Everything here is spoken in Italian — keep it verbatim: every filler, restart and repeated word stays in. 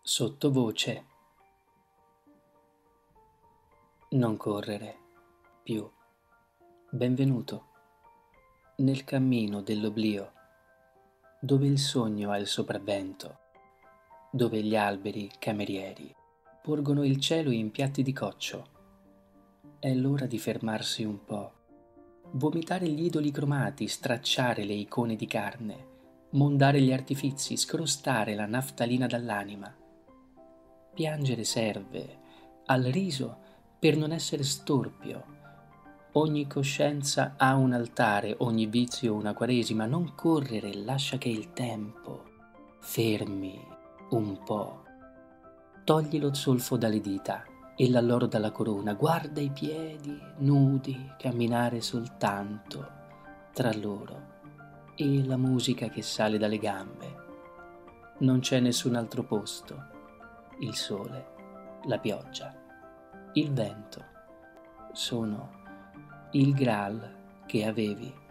Sottovoce. Non correre più. Benvenuto nel cammino dell'oblio, dove il sogno ha il sopravvento, dove gli alberi camerieri porgono il cielo in piatti di coccio. È l'ora di fermarsi un po', vomitare gli idoli cromati, stracciare le icone di carne, mondare gli artifizi, scrostare la naftalina dall'anima. Piangere serve al riso per non essere storpio. Ogni coscienza ha un altare, ogni vizio una quaresima. Non correre, lascia che il tempo fermi un po'. Togli lo zolfo dalle dita e l'alloro dalla corona. Guarda i piedi nudi camminare soltanto tra loro e la musica che sale dalle gambe. Non c'è nessun altro posto. Il sole, la pioggia, il vento sono il Graal che avevi